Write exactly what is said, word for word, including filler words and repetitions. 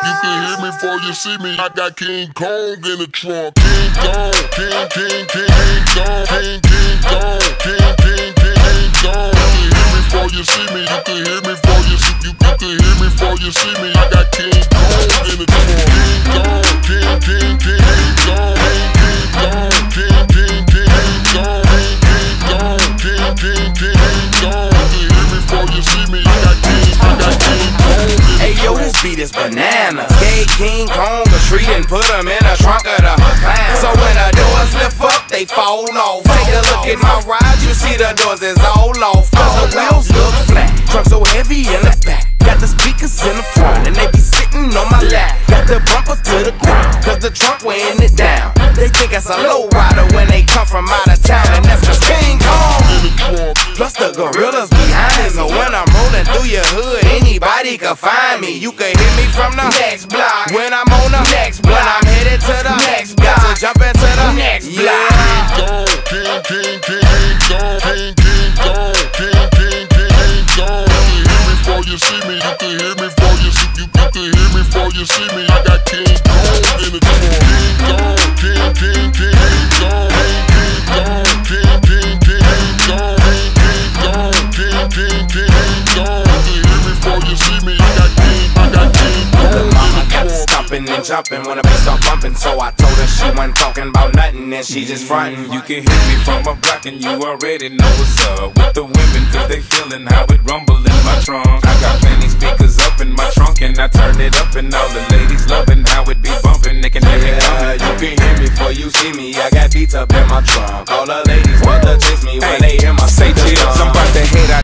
You can hear me before you see me. I got King Kong in the trunk. King Kong, King, King, King, King Kong, King, King Kong, King, King, King, King Kong. You can hear me before you see me. You can hear me before you see. You, you can hear me before you see me. I got King Kong in the trunk. King Kong, King, King, King, King Kong, King, King Kong, King, King, King, King Kong, King Kong, King, King, King, King Kong. You can hear me before you see me. I got King, I got King Kong in the trunk. Hey yo, this beat is bananas. Gave King Kong a treat and put him in the trunk of the clown. So when the doors lift up, they fall off. Take a look at my ride, you see the doors is all off. Cause the wheels look flat, trunk so heavy in the back. Got the speakers in the front and they be sitting on my lap. Got the bumper to the ground, cause the trunk weighing it down. They think it's a low rider when they come from out of town. And that's just King Kong In the trunk. plus the gorillas behind me. So when I'm rolling through your hood, anybody can find me. You can hear me from the next block when I'm on the next block. When I'm headed to the next block, got to jump into the next block. King, King, King, King Kong, King, King Kong, King, King, King, King Kong. You can hear me before you see me. You can hear me before you see. You, you can hear me before you see me. I got King Kong in the trunk. King Kong, King, King, King, King Kong, King, King Kong, King, King, King, King Kong, King Kong, King, King, King, King Kong. You can hear me before you see me. I got King, I got King Kong in the Got to trunk. stomping and jumping when the bass start bumping. So I told her she wasn't talking about nothing and she just frontin'. You can hear me from a block and you already know what's up with the women, cause they feeling how it rumble in my trunk. I got plenty speakers up in my trunk and I turn it up and all the ladies loving how it be bumping. They can hear me Yeah, coming. you can hear me before you see me. I got beats up in my trunk. All the ladies want to chase me when they hear my Say speakers chips, I'm on. about to head out.